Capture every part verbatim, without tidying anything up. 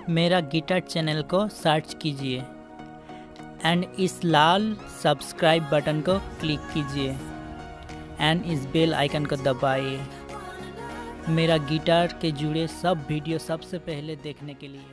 मेरा guitar channel को search कीजिए एंड इस लाल सब्सक्राइब बटन को क्लिक कीजिए एंड इस बेल आइकन को दबाइए मेरा गिटार के जुड़े सब वीडियो सबसे पहले देखने के लिए।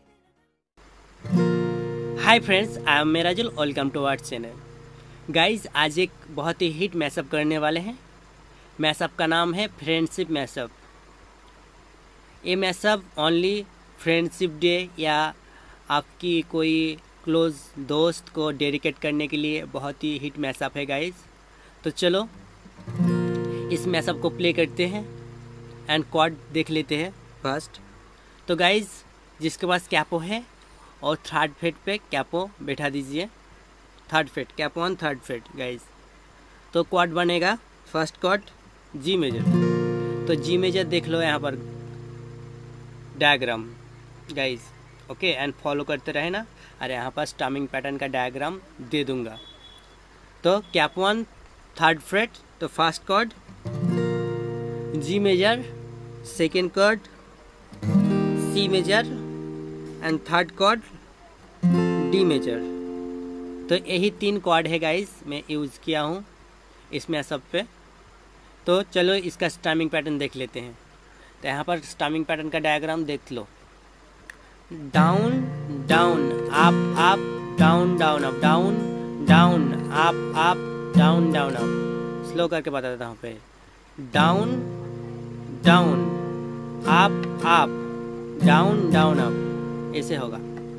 Hi friends, I am Merajul, welcome to our channel. Guys, आज एक बहुत ही हिट मैशअप करने वाले हैं। मैशअप का नाम है फ्रेंडशिप मैशअप। ये मैशअप ओनली फ्रेंडशिप डे या आपकी कोई क्लोज दोस्त को डेडिकेट करने के लिए बहुत ही हिट मैशअप है गाइस। तो चलो इस मैशअप को प्ले करते हैं एंड कॉर्ड देख लेते हैं फर्स्ट। तो गाइस, जिसके पास कैपो है और थर्ड फेट पे कैपो बैठा दीजिए। Third fret capo on third fret guys. तो कॉर्ड बनेगा फर्स्ट कॉर्ड जी मेजर। तो जी मेजर देख लो यहाँ पर diagram guys, okay, and follow करते रहे ना। अरे यहाँ पर स्टमिंग पैटर्न का डायग्राम दे दूंगा। तो कैपो ऑन थर्ड फ्रेट, तो first chord G major, second chord C major and third chord D major. तो यही तीन कॉर्ड है गाइस मैं यूज़ किया हूँ इसमें सब पे। तो चलो इसका स्टमिंग पैटर्न देख लेते हैं। तो यहाँ पर स्टमिंग पैटर्न का डायग्राम देख लो। Down down up up down down up down down up up down down up. Slow करके बता देता हूँ पे। Down down up up down down up, ऐसे होगा।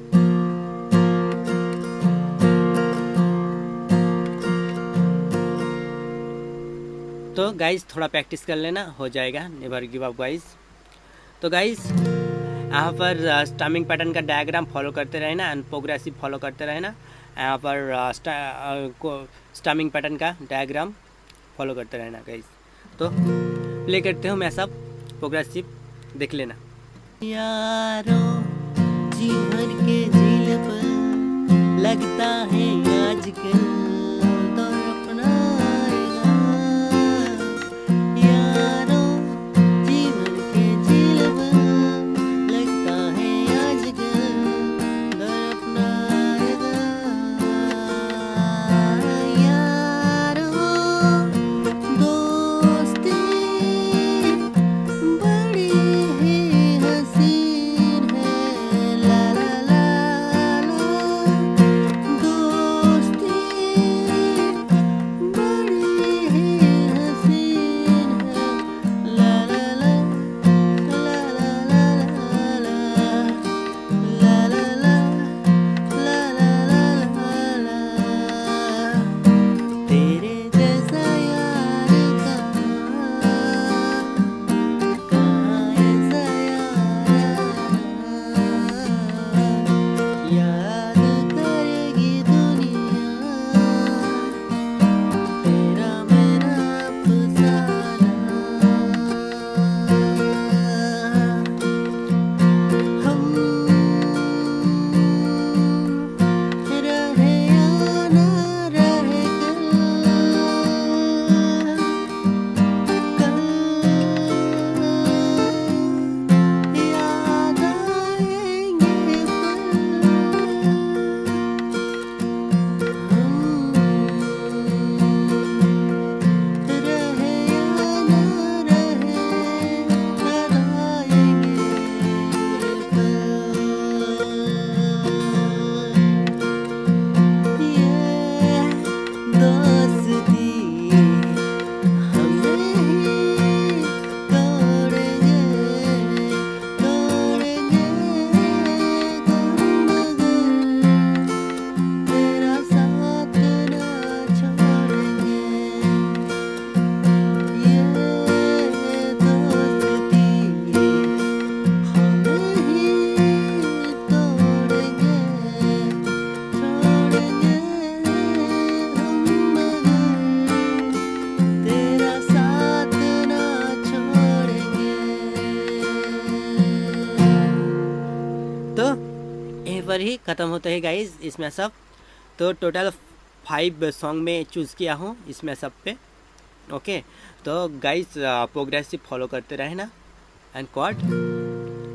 तो गाइस थोड़ा प्रैक्टिस कर लेना, हो जाएगा, नेवर गिव अप गाइस। तो गाइस यहाँ पर स्टमिंग पैटर्न का डायग्राम फॉलो करते रहे ना एंड प्रोग्रेसिव फॉलो करते रहे ना। यहाँ पर स्टमिंग पैटर्न का डायग्राम फॉलो करते रहना गाइस। तो प्ले करते हो मैं सब प्रोग्रेसिव देख लेना। यारो जी भर के झील पर लगता है आजकल तो अपना यारो जी भर के झील पर लगता है आजकल तो अपना यारो दोस्ती बड़ी पर ही ख़त्म होता है गाइस इसमें सब। तो टोटल फाइव सॉन्ग में चूज़ किया हूँ इसमें सब पे, ओके। तो गाइस प्रोग्रेसिव फॉलो करते रहे ना एंड कॉर्ड।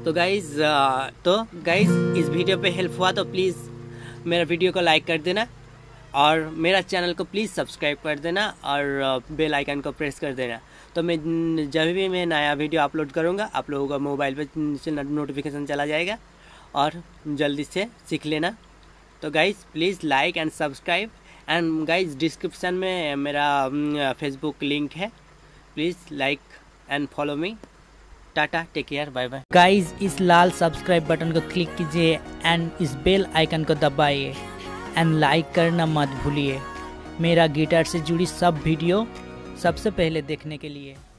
तो गाइज़ तो गाइज़ इस वीडियो पे हेल्प हुआ तो प्लीज़ मेरा वीडियो को लाइक कर देना और मेरा चैनल को प्लीज़ सब्सक्राइब कर देना और बेल आइकन को प्रेस कर देना। तो मैं जब भी मैं नया वीडियो अपलोड करूँगा आप लोगों का मोबाइल पे नोटिफिकेशन चला जाएगा और जल्दी से सीख लेना। तो guys please like and subscribe and guys description में मेरा फेसबुक लिंक है, please like and follow me. Tata, take care, bye bye. Guys इस लाल सब्सक्राइब बटन को क्लिक कीजिए एंड इस बेल आइकन को दबाइए एंड लाइक करना मत भूलिए मेरा गिटार से जुड़ी सब वीडियो सबसे पहले देखने के लिए।